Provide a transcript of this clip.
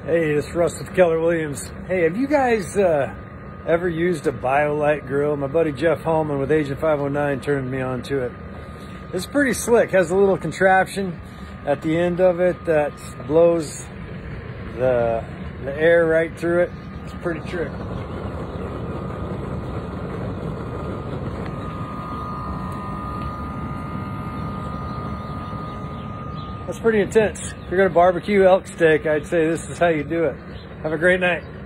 Hey, it's Russ with Keller Williams. Hey, have you guys ever used a Biolite Grill? My buddy Jeff Hallman with Agent 509 turned me on to it. It's pretty slick. Has a little contraption at the end of it that blows the air right through it. It's a pretty trick. That's pretty intense. If you're gonna barbecue elk steak, I'd say this is how you do it. Have a great night.